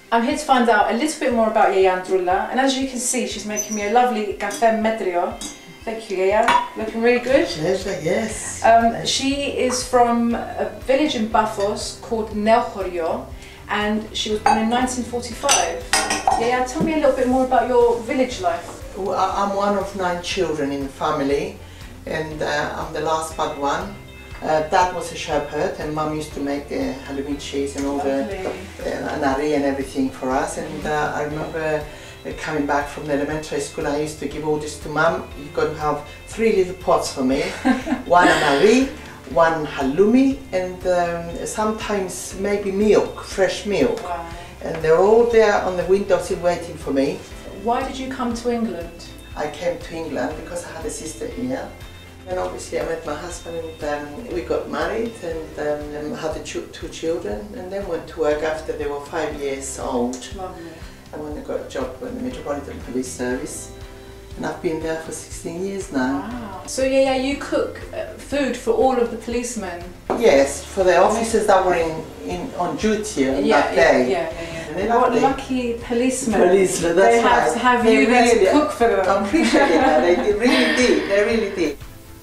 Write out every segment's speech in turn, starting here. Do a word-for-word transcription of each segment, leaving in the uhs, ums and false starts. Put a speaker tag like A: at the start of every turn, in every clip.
A: I'm here to find out a little bit more about Yaya Androulla, and as you can see, she's making me a lovely café metrio. Thank you, Yaya. Looking really good.
B: Pleasure, yes.
A: Um, she is from a village in Paphos called Neochorio, and she was born in nineteen forty-five. Yaya, tell me a little bit more about your village life.
B: Well, I'm one of nine children in the family, and uh, I'm the last but one. Uh, Dad was a shepherd, and Mum used to make uh, halloumi cheese and all
A: Lovely.
B: the uh, nari and everything for us. And uh, I remember uh, coming back from the elementary school, I used to give orders to Mum. You've got to have three little pots for me, one nari, one halloumi, and um, sometimes maybe milk, fresh milk.
A: Wow.
B: And they're all there on the windowsill waiting for me.
A: Why did you come to England?
B: I came to England because I had a sister here. And obviously I met my husband, and um, we got married and um, had the ch two children, and then went to work after they were five years old.
A: Lovely.
B: And when I got a job in the Metropolitan Police Service. And I've been there for sixteen years now.
A: Wow. So yeah, yeah, you cook uh, food for all of the policemen?
B: Yes, for the officers that were in, in on duty on
A: yeah,
B: that day.
A: Yeah, yeah, yeah.
B: And
A: What
B: lovely.
A: lucky policemen.
B: Policemen, that's
A: they have
B: right.
A: to have
B: They
A: you there
B: really
A: to cook for them.
B: I appreciate that, they did, really did, they really did.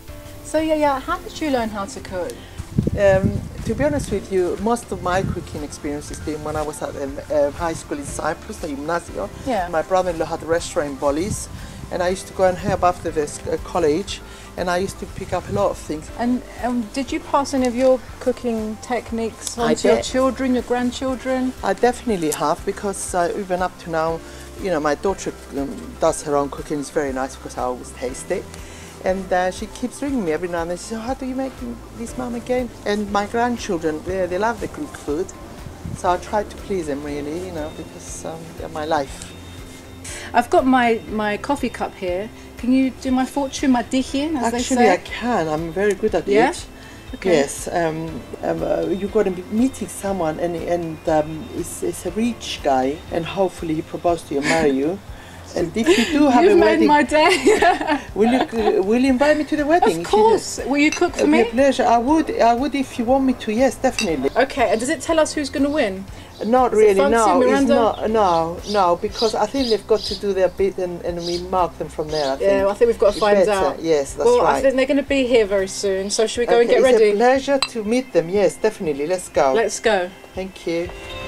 A: So yeah, yeah, how did you learn how to cook?
B: Um, to be honest with you, most of my cooking experience has been when I was at um, uh, high school in Cyprus, the gymnasio.
A: Yeah.
B: My brother-in-law had a restaurant in Bollis, and I used to go and help after this uh, college, and I used to pick up a lot of things.
A: And um, did you pass any of your cooking techniques on
B: I
A: to your
B: did.
A: children, your grandchildren?
B: I definitely have, because uh, even up to now, you know, my daughter um, does her own cooking. It's very nice because I always taste it. And uh, she keeps ringing me every now and then. She says, oh, how do you make this, Mum, again? And my grandchildren, they, they love the cooked food. So I try to please them, really, you know, because um, they're my life.
A: I've got my, my coffee cup here. Can you do my fortune, my dihin, as
B: Actually,
A: they say?
B: I can. I'm very good at
A: Yeah?
B: it.
A: Okay.
B: Yes. Um, um, uh, you're going to be meeting someone, and, and um, it's, it's a rich guy, and hopefully he proposes to you and marry you. And if you do have
A: You've
B: a
A: made
B: wedding,
A: my day.
B: will you uh, will you invite me to the wedding?
A: Of course. Will you cook for
B: It'll be
A: me?
B: a pleasure. I would. I would if you want me to. Yes, definitely.
A: Okay. And does it tell us who's going to win?
B: Not
A: Is it
B: really.
A: fancy,
B: No, it's
A: Miranda?
B: not. No, no, because I think they've got to do their bit, and, and we mark them from there. I think.
A: Yeah, well, I think we've got to
B: It's
A: find
B: better.
A: out.
B: Yes, that's
A: well,
B: right.
A: I think they're going to be here very soon. So should we go
B: Okay,
A: and get
B: it's
A: ready?
B: a pleasure to meet them. Yes, definitely. Let's go.
A: Let's go.
B: Thank you.